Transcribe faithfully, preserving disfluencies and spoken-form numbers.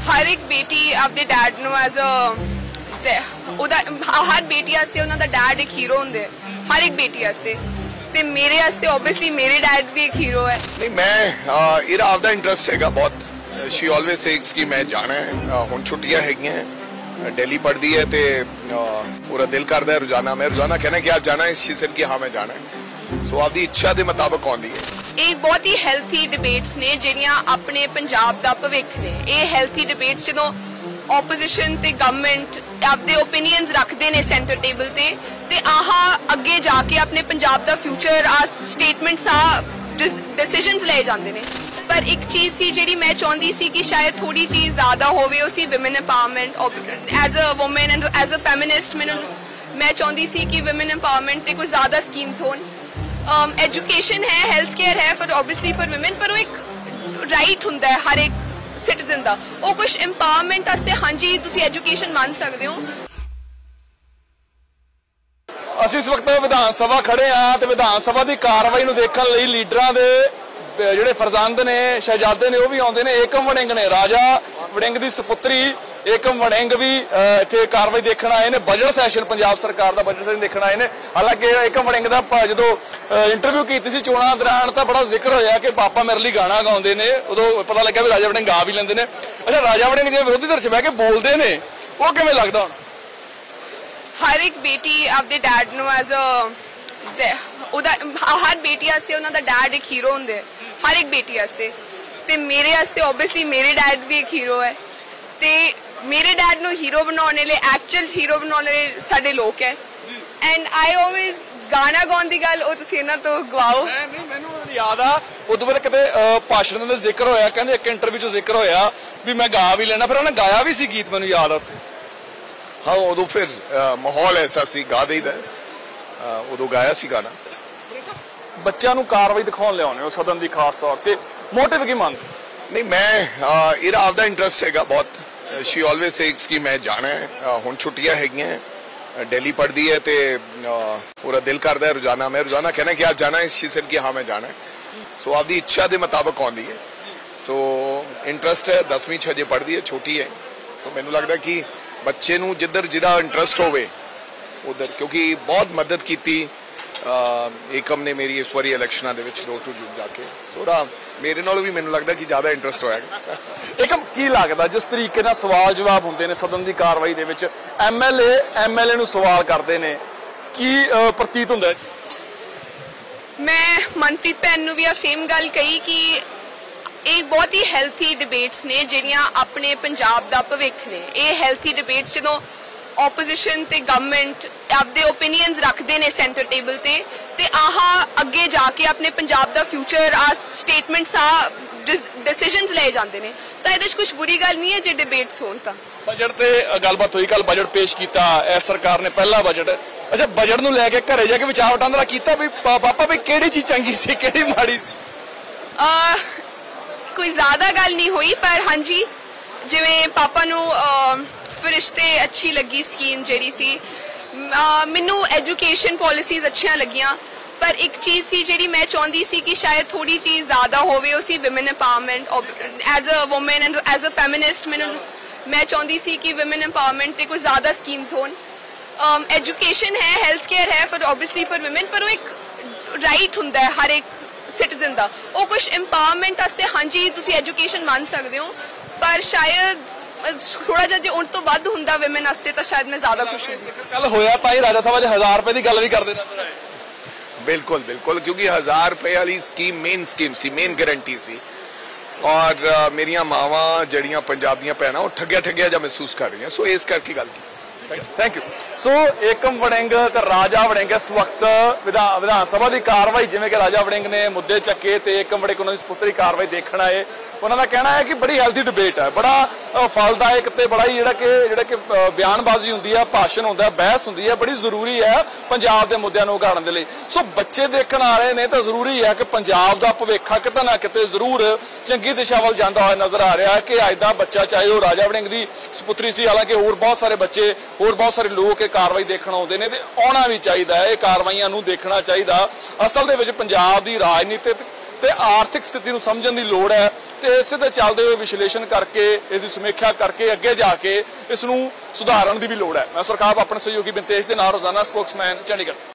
हर एक बेटी अपने डैड नूं एज अ ਉਹਦਾ हर बेटी वास्ते उन्हां दा डैड एक हीरो हुंदे हर एक बेटी वास्ते ते मेरे वास्ते ऑब्वियसली मेरे डैड भी एक हीरो है। नहीं मैं ਇਹਦਾ ਆਪਦਾ ਇੰਟਰਸਟ ਹੈਗਾ ਬਹੁਤ। शी ऑलवेज सेक्स कि मैं जाना है हुण छुट्टियां हैगियां दिल्ली पढ़ती है तो पूरा दिल करता है रोजाना मैं रोजाना कहना कि आज जाना है शी सेड कि हाँ मैं जाना है सो आपकी इच्छा के मुताबिक आउंदी है। ਇਹ ਬਹੁਤ ਹੀ ਹੈਲਥੀ ਡਿਬੇਟਸ ਨੇ ਜਿਹੜੀਆਂ ਆਪਣੇ ਪੰਜਾਬ ਦਾ ਭਵਿੱਖ ਨੇ। ਇਹ ਹੈਲਥੀ ਡਿਬੇਟਸ ਜਦੋਂ ਆਪੋਜੀਸ਼ਨ ਤੇ ਗਵਰਨਮੈਂਟ ਆਪਦੇ ਓਪੀਨੀਅਨਸ ਰੱਖਦੇ ਨੇ ਸੈਂਟਰ ਟੇਬਲ ਤੇ ਤੇ ਆਹ ਅੱਗੇ ਜਾ ਕੇ ਆਪਣੇ ਪੰਜਾਬ ਦਾ ਫਿਊਚਰ ਆ ਸਟੇਟਮੈਂਟਸ ਆ ਡਿਸੀਜਨਸ ਲੈ ਜਾਂਦੇ ਨੇ। पर एक चीज़ सी जी मैं चाहती सी कि शायद थोड़ी चीज़ ज़्यादा होवे उसी women empowerment as a woman and as a feminist मैं मैं चाहती सी कि विमेन एम्पावरमेंट ते कोई ज़्यादा स्कीम्स होन। एजुकेशन है हेल्थ केयर है फॉर ऑब्वियसली फॉर विमेन पर वो एक राइट हुंदा है हर एक सिटीजन का वो कुछ एम्पावरमेंट वास्ते हाँ जी तुसी एजुकेशन मान सकते हो। ਅਸੀਂ ਇਸ ਵਕਤ ਵਿਧਾਨ ਸਭਾ ਖੜੇ ਆ ਤੇ ਵਿਧਾਨ ਸਭਾ ਦੀ ਕਾਰਵਾਈ ਨੂੰ ਦੇਖਣ ਲਈ ਲੀਡਰਾਂ ਦੇ ਜਿਹੜੇ ਫਰਜ਼ੰਦ ਨੇ ਸ਼ਹਿਜ਼ਾਦੇ ਨੇ ਉਹ ਵੀ ਆਉਂਦੇ ਨੇ। ਏਕਮ ਵੜਿੰਗ ਨੇ ਰਾਜਾ ਵੜਿੰਗ ਦੀ ਸੁਪੁੱਤਰੀ ਏਕਮ ਵੜਿੰਗ ਵੀ ਇੱਥੇ ਕਾਰਵਾਈ ਦੇਖਣ ਆਏ ਨੇ। ਬਜਟ ਸੈਸ਼ਨ ਪੰਜਾਬ ਸਰਕਾਰ ਦਾ ਬਜਟ ਸੈਸ਼ਨ ਦੇਖਣ ਆਏ ਨੇ। ਹਾਲਾਂਕਿ ਏਕਮ ਵੜਿੰਗ ਦਾ ਜਦੋਂ ਇੰਟਰਵਿਊ ਕੀਤੀ ਸੀ ਚੋਣਾਂ ਦੌਰਾਨ ਤਾਂ ਬੜਾ ਜ਼ਿਕਰ ਹੋਇਆ ਕਿ ਪਾਪਾ ਮੇਰੇ ਲਈ ਗਾਣਾ ਗਾਉਂਦੇ ਨੇ। ਉਦੋਂ ਪਤਾ ਲੱਗਿਆ ਵੀ ਰਾਜਾ ਵੜਿੰਗ ਗਾ ਵੀ ਲੈਂਦੇ ਨੇ। ਅੱਛਾ ਰਾਜਾ ਵੜਿੰਗ ਦੇ ਵਿਰੋਧੀ ਧਿਰ 'ਚ ਬਹਿ ਕੇ ਬੋਲਦੇ ਨੇ ਉਹ ਕਿਵੇਂ ਲੱਗਦਾ ਹੁਣ? हर एक बेटी अपने डैड नूं एज अ ਉਹਦਾ हर बेटी वास्ते उन्हां दा डैड एक हीरो हुंदे हर एक बेटी वास्ते ते मेरे वास्ते ऑब्वियसली मेरे डैड भी एक हीरो है ते मेरे डैड नूं हीरो बनाने ले एक्चुअल हीरो बनाने ले साडे लोग है एंड आई ऑलवेज गाना गाउण दी गल ਉਹ ਤੁਸੀਂ ਇਹਨਾਂ ਤੋਂ ਗਵਾਓ। ਨਹੀਂ ਮੈਨੂੰ ਯਾਦ ਆ ਉਦੋਂ ਵੇਲੇ ਕਿਤੇ ਭਾਸ਼ਣ ਦਾ ਜ਼ਿਕਰ ਹੋਇਆ ਕਹਿੰਦੇ ਇੱਕ ਇੰਟਰਵਿਊ 'ਚ ਜ਼ਿਕਰ ਹੋਇਆ ਵੀ ਮੈਂ ਗਾ ਵੀ ਲੈਣਾ ਫਿਰ ਉਹਨੇ ਗਾਇਆ ਵੀ ਸੀ ਗੀਤ ਮੈਨੂੰ ਯਾਦ ਆ ਉੱਥੇ। हाँ उदो फिर माहौल ऐसा सी गा देईदा उदो गाया सी गाना। ਬੱਚਿਆਂ ਨੂੰ ਕਾਰਵਾਈ ਦਿਖਾਉਣ ਲਿਆਉਣੇ ਉਹ ਸਦਨ ਦੀ ਖਾਸ ਤੌਰ ਤੇ ਮੋਟਿਵ ਕੀ ਮੰਨਦੇ? नहीं मैं ਇਹਦਾ ਆਪਦਾ ਇੰਟਰਸਟ ਹੈਗਾ ਬਹੁਤ। शी ऑलवेज सेक्स कि मैं जाना है हुण छुट्टियां हैगियां दिल्ली पढ़ती है तो पूरा दिल करता है रोजाना मैं रोजाना कहना कि आज जाना है शी सेड कि हाँ मैं जाना है सो आपकी इच्छा के मुताबिक आउंदी है। सो इंटरस्ट है दसवीं च हजे पढ़ती है छोटी है सो मैनूं लगदा कि बच्चे नूं जिधर जिहड़ा इंटरस्ट होवे उधर क्योंकि बहुत मदद की एकम ने मेरी इस बारी इलैक्शनां दे विच डोर टू डोर जाके सोरा मेरे नालों भी मैनूं लगदा कि ज़्यादा इंटरस्ट होया। एकम की लगदा जिस तरीके नाल सवाल जवाब हुंदे ने सदन दी कार्रवाई दे विच M L A M L A नूं सवाल करदे ने की प्रतीत हुंदा है? मैं मनप्रीत भैन नूं भी आ सेम गल कही कि एक बहुत ही हैल्थी डिबेट्स ने ਜਿਹੜੀਆਂ ਆਪਣੇ ਪੰਜਾਬ ਦਾ ਭਵਿੱਖ ਨੇ। ਇਹ ਹੈਲਥੀ ਡਿਬੇਟਸ ਜਦੋਂ ਆਪੋਜੀਸ਼ਨ ਤੇ ਗਵਰਨਮੈਂਟ ਆਪਦੇ ਓਪੀਨੀਅਨਸ ਰੱਖਦੇ ਨੇ ਸੈਂਟਰ ਟੇਬਲ ਤੇ ਤੇ ਆਹ ਅੱਗੇ ਜਾ ਕੇ ਆਪਣੇ ਪੰਜਾਬ ਦਾ ਫਿਊਚਰ ਆ ਸਟੇਟਮੈਂਟਸ ਆ ਡਿਸੀਜਨਸ ਲੈ ਜਾਂਦੇ ਨੇ ਤਾਂ ਇਹਦੇ 'ਚ ਕੁਝ ਬੁਰੀ ਗੱਲ ਨਹੀਂ ਹੈ ਜੇ ਡਿਬੇਟਸ ਹੋਣ ਤਾਂ। ਬਜਟ ਤੇ ਗੱਲਬਾਤ ਹੋਈ ਕੱਲ ਬਜਟ ਪੇਸ਼ ਕੀਤਾ ਇਸ ਸਰਕਾਰ ਨੇ ਪਹਿਲਾ ਬਜਟ। ਅੱਛਾ ਬਜਟ ਨੂੰ ਲੈ ਕੇ ਘਰੇ ਜਾ ਕੇ ਵਿਚਾਰ ਵਟਾਂਦਰਾ ਕੀਤਾ ਵੀ ਪਾਪਾ ਵੀ ਕਿਹੜੀ ਚੀਜ਼ ਚੰਗੀ ਸੀ ਕਿਹੜੀ ਮਾੜੀ ਸੀ? कोई ज़्यादा गल नहीं हुई पर हाँ जी जिवें पापा नूं फरिश्ते अच्छी लगी स्कीम जिहड़ी सी मैनूं एजुकेशन पॉलिसीज़ अच्छियां लगियां पर एक चीज़ सी जिहड़ी मैं चाहती सी कि शायद थोड़ी चीज़ ज़्यादा होवे उसी women empowerment as a woman and as a feminist मैनूं मैं चाहती सी कि विमेन एम्पावरमेंट ते कोई ज़्यादा स्कीम्स होन। एजुकेशन है हेल्थ केयर है फॉर ऑब्वियसली फॉर विमेन पर वो एक राइट हुंदा है हर एक सिटीजन का वो कुछ एम्पावरमेंट वास्ते हाँ जी तुसी एजुकेशन मान सकते हो पर शायद थोड़ा जिहा जे उन तो वध हुंदा विमेन वास्ते तो शायद मैं ज़्यादा खुश होंदी। कल होया ताई राजा सभा च हजार रुपए की गल भी करदे नजर आए। बिल्कुल बिल्कुल क्योंकि हजार रुपए वाली स्कीम मेन स्कीम सी मेन गारंटी सी और मेरिया मावां जड़ियां पंजाब दियां भैणां वो ठग्या ठग्या जा महसूस कर रही सो इस करके गल की। Thank you. सो एकम वड़िंग ते राजा वड़िंग इस वक्त विधान विधान सभा की कार्रवाई जिवें कि राजा वड़िंग ने मुद्दे चक्के ते एकम वड़िंग उन्होंने सुपुत्री कार्रवाई देखण आए। उन्होंने कहना है कि बड़ी हैल्थी डिबेट है बड़ा फलदायक ते बड़ा ही जिहड़ा कि जिहड़ा कि बयानबाजी हुंदी है भाषण हुंदा है बहस हुंदी है बड़ी जरूरी है पंजाब के मुद्दों नूं उघाड़न दे लई। सो बच्चे देखण आ रहे ने तो जरूरी है कि पंजाब का भविख किते ना किते जरूर चंगी दिशा वल जांदा होया नजर आ रहा है कि अज दा बच्चा चाहे वो राजा वड़िंग दी सुपुत्री सी हालांकि होर बहुत सारे बच्चे होर बहुत सारे लोग ये कार्रवाई देखण आउंदे ने ते आउणा भी चाहिदा है कार्रवाइयां नूं देखना चाहिदा। असल दे विच पंजाब दी राजनीति ਤੇ ਆਰਥਿਕ ਸਥਿਤੀ ਨੂੰ ਸਮਝਣ ਦੀ ਲੋੜ ਹੈ ਤੇ ਇਸੇ ਦੇ ਚੱਲਦੇ ਹੋਏ ਵਿਸ਼ਲੇਸ਼ਣ ਕਰਕੇ ਇਸ ਦੀ ਸਮੀਖਿਆ ਕਰਕੇ ਅੱਗੇ ਜਾ ਕੇ ਇਸ ਨੂੰ ਸੁਧਾਰਨ ਦੀ ਵੀ ਲੋੜ ਹੈ। ਮੈਂ ਸਰਕਾਰ ਆਪਣੇ ਸਹਿਯੋਗੀ ਬਿੰਤੇਸ਼ ਦੇ ਨਾਲ ਰੋਜ਼ਾਨਾ ਸਪੋਕਸਮੈਨ ਚੰਡੀਗੜ੍ਹ।